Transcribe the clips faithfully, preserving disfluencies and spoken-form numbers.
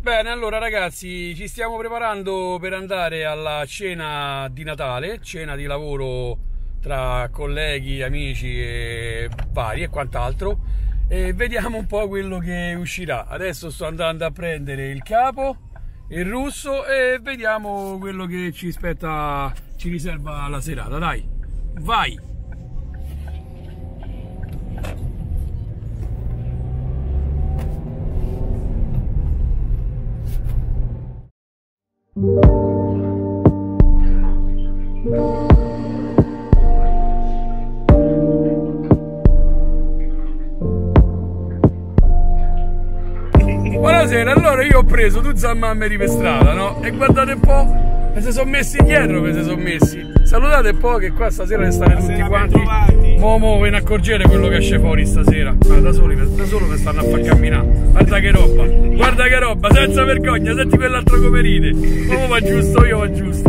Bene, allora ragazzi, ci stiamo preparando per andare alla cena di Natale, cena di lavoro tra colleghi, amici e vari e quant'altro, e vediamo un po' quello che uscirà. Adesso sto andando a prendere il capo, il russo, e vediamo quello che ci aspetta, ci riserva la serata. Dai, vai! Buonasera, allora io ho preso due zammameri per strada, no? E guardate un po', mi si sono messi dietro, mi si sono messi. Salutate un po' che qua stasera ne state tutti quanti. Mo mo ve ne accorgete quello che esce fuori stasera. Ah, da soli, da solo mi stanno a far camminare. Guarda che roba, guarda che roba, senza vergogna, senti quell'altro come ride. Come va giusto, io va giusto.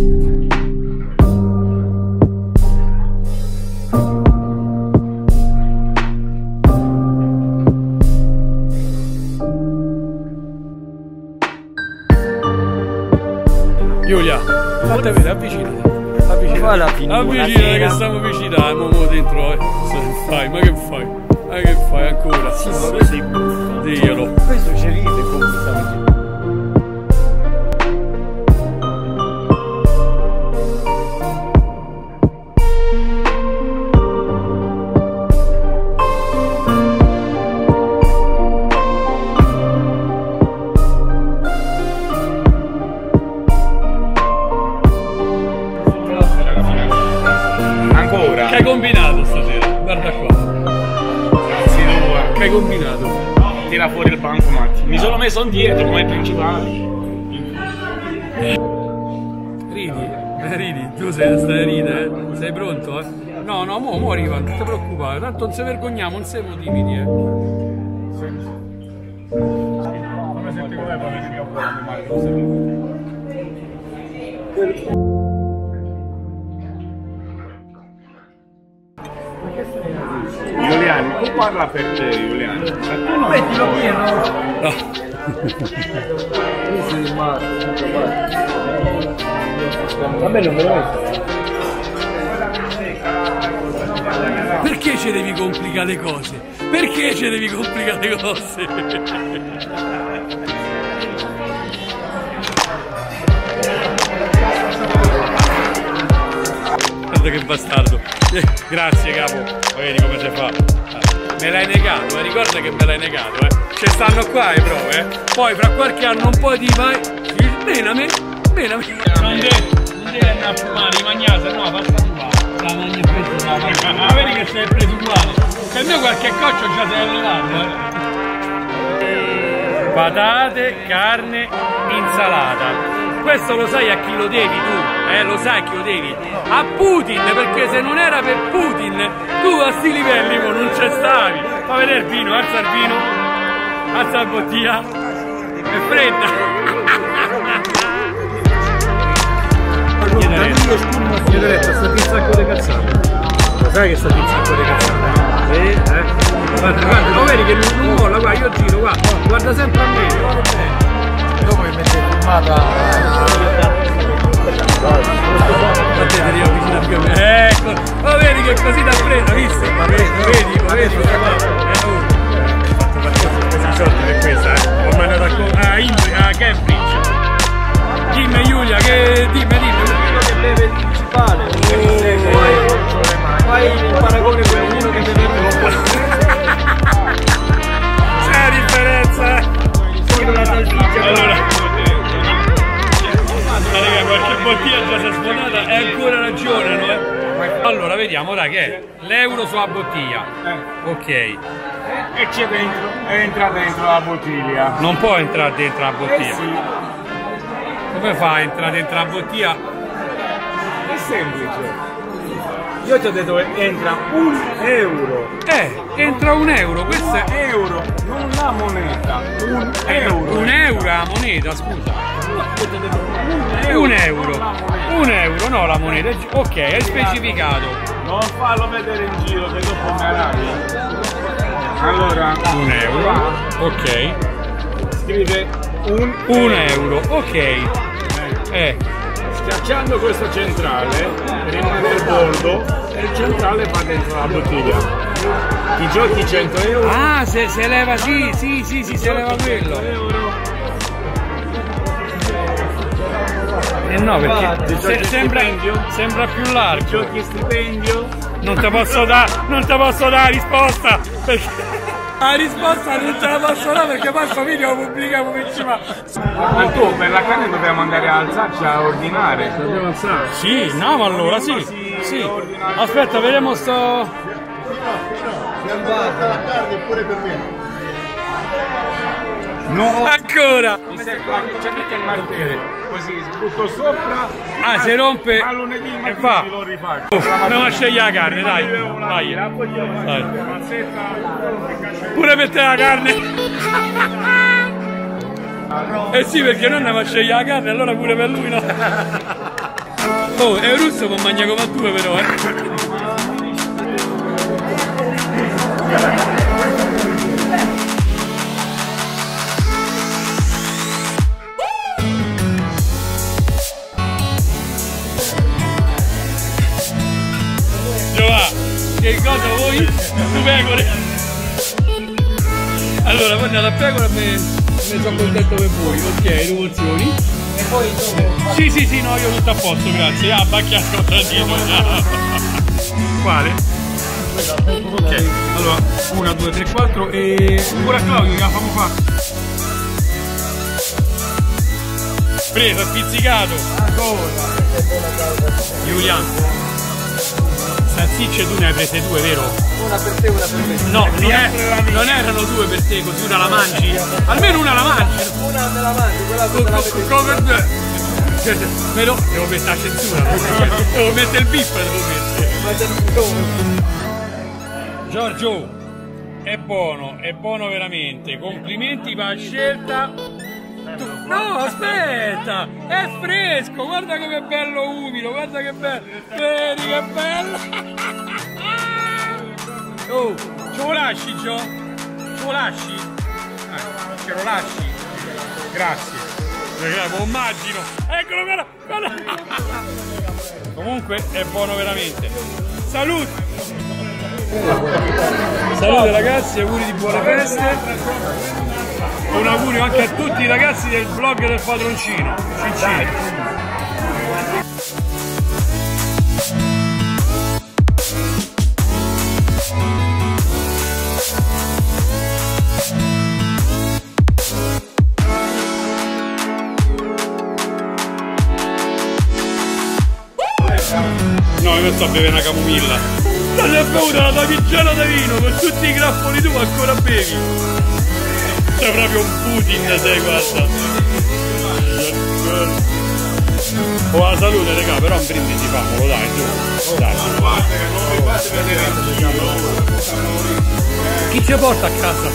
Giulia, fate vedere, avvicinati, avvicinati, avvicinati che stiamo vicini, dai, mo dentro, eh. Che fai, ma che fai? Ma che fai ancora? Sì, ma questo è brutto. Diglielo. Questo ci ride come stamattina. Che hai combinato stasera? Guarda qua. Grazie tua. Che hai combinato? Tira fuori il bancomat. Mi sono messo dietro come principali. Ridi, eh, ridi, tu sei, stai a ridere, eh? Sei pronto? Eh? No, no, mo, mo arriva, non ti preoccupare, tanto non si vergogniamo, non siamo timidi, eh. Come senti come poi mi occupo male. Giuliani, tu parla per te, Giuliani. Mettilo pieno! No. Vabbè, non me lo metto. Perché ci devi complicare le cose? Perché ci devi complicare le cose? Guarda che bastardo. Eh, grazie capo, vedi come si fa. Me l'hai negato, eh? Ricorda che me l'hai negato, eh? Ci stanno qua le prove, eh? Poi fra qualche anno un po' di vai. Bename, bename. Non devi, non devi andare a fumare, di magnasa, no, basta fumare. La magna presa, ma vedi che sei preso uguale. Per me qualche coccio già sei allevato, eh. Patate, carne, insalata. Questo lo sai a chi lo devi tu, eh? Lo sai a chi lo devi? A Putin, perché se non era per Putin, tu a sti livelli mo non c'è stavi. Fa vedere il vino, alza il vino, alza la bottiglia, è fredda. Io detto, sta un sacco di cazzate. Lo sai che sta un sacco di cazzate? Sì, eh? Guarda, guarda, lo vedi che non molla, guarda, io giro, guarda, guarda sempre a me, guarda bene. Dopo mi mettete filmata. Guardate, devi avvicinare più a me. Ecco, ma vedi che così da presa, visto? Ma vedi, vedi, ma vedi, ho fatto questi soldi per questa, eh? Ho mandato a, a, a Cambridge. Dimmi Giulia, che dimmi, dimmi. Uno che beve il principale, poi fai il paragone con uno che beve il c'è la differenza, eh? Allora, raga, qualche bottiglia già si è sfondata, è ancora ragione, no? Allora, vediamo, dai, che è l'euro sulla bottiglia. Ok. e c'è dentro, entra dentro la bottiglia. Non può entrare dentro la bottiglia. Eh sì. Come fa a entrare dentro la bottiglia? È semplice. Io ti ho detto che entra un euro. Eh, entra un euro, questo è... Euro, non la moneta. Un euro. Un euro la moneta, scusa. Un euro. Un euro, no la moneta. Ok, è specificato. Non farlo vedere in giro che dopo mi arrabbio. Allora. Un euro. Ok. Scrive un, un euro, ok. Eh. Schiacciando questo centrale rimane il bordo e il centrale va dentro la bottiglia. Ti giochi cento euro. Ah, se, se leva, sì, sì, sì, sì, se leva quello. Eh no, perché se, sembra, sembra più largo. Giochi stipendio. Non ti posso dare, non ti posso dare risposta, perché la risposta non te la posso dare perché poi questo video lo pubblichiamo prima. Ma tu per la carne dobbiamo andare a alzarci a ordinare. Dobbiamo alzare. Sì, no, ma allora sì, sì. Aspetta, vediamo sto. La carne pure per me. No. Ancora! Mi serve c'è anche il martello. Così butto sopra. Ah, si rompe Ma lunedì e va. lo rifaccio. Andiamo a scegliere la carne, dai. Dai. Dai. Pure per te la carne. Eh sì, perché noi andiamo a scegliere la carne, allora pure per lui no. Oh, è russo può mangiare come a due però, eh. Che cosa vuoi? Due pecore! Allora, poi nella pecora me, ne sono contento per voi, ok, due porzioni. E poi dopo? Sì, sì, sì, no, io tutto a posto, grazie. Ah, bacchiato contraddino. Quale? Ok, allora, una, due, tre, quattro e ancora Claudio che la famo fare. Preso, spizzicato. Giuliano. Salsicce tu ne hai prese due, vero? Una per te, una per me. No, non, è, non erano due per te, così una la mangi. Almeno una la mangi. Una me la mangio, quella due me la vedete. Come te? Però devo mettere la censura, devo mettere il bip, devo mettere. Giorgio, è buono, è buono veramente. Complimenti per la scelta. No, aspetta, è fresco, guarda com'è bello umido, guarda che bello, vedi che bello. Oh, ce lo lasci, Gio? Ce lo lasci? Eh, ce lo lasci? Grazie. Lo immagino. Eccolo, guarda, guarda. Comunque è buono veramente. Salute! Salute ragazzi, auguri di buone feste. Un augurio anche a tutti i ragazzi del blog del padroncino. Cincino. No, io sto a bere una camomilla. Non è bevuta la tabigella di vino, con tutti i grappoli tu ancora bevi. Sei proprio un Putin, sei, guarda. Oh, la salute, raga, però un brindisi famolo, dai, su. Dai. Chi ci porta a casa?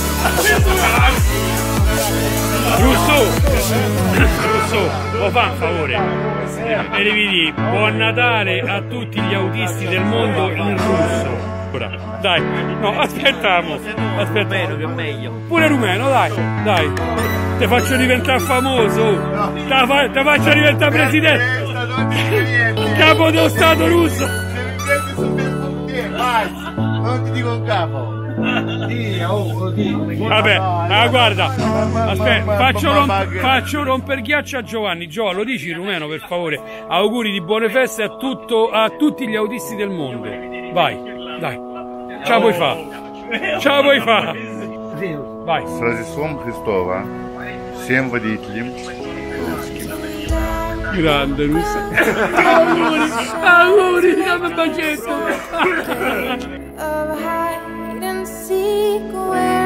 Russo! Russo, lo fa un favore. E devi dire buon Natale a tutti gli autisti del mondo in russo. Dai, no, aspettiamo. Aspettiamo che è meglio. Pure rumeno, dai, dai. Ti faccio diventare famoso. Ti faccio diventare presidente. Capo dello Stato russo. Non ti dico un capo. Vabbè, ah, guarda, aspetta, faccio, romp faccio romper ghiaccio a Giovanni. Gio, lo dici in rumeno per favore? Auguri di buone feste a, tutto, a tutti gli autisti del mondo. Vai, dai, ce la puoi fare, ce la puoi fare. Vai. С Рождеством Христова, всем водителям. Grande Russa. Auguri, auguri, dammi un bacetto. Of hide and seek where